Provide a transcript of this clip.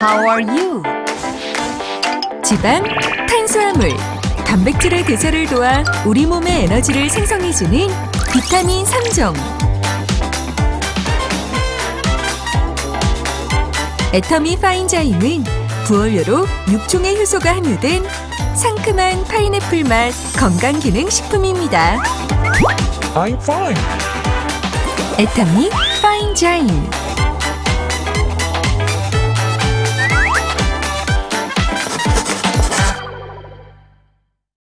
How are you? 지방, 탄수화물, 단백질의 대사를 도와 우리 몸의 에너지를 생성해주는 비타민 3종. 애터미 파인자임은 부원료로 6종의 효소가 함유된 상큼한 파인애플 맛 건강기능식품입니다. I'm fine. 애터미 파인자임.